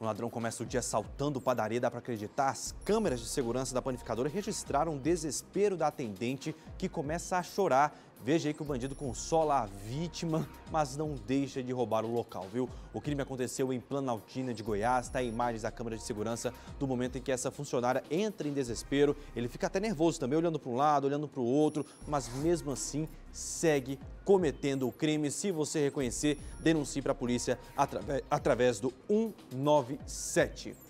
O ladrão começa o dia assaltando padaria, dá para acreditar. As câmeras de segurança da panificadora registraram o desespero da atendente que começa a chorar. Veja aí que o bandido consola a vítima, mas não deixa de roubar o local, viu? O crime aconteceu em Planaltina de Goiás, tá? Imagens da câmera de segurança do momento em que essa funcionária entra em desespero. Ele fica até nervoso também, olhando para um lado, olhando para o outro, mas mesmo assim segue cometendo o crime. Se você reconhecer, denuncie para a polícia através do 197.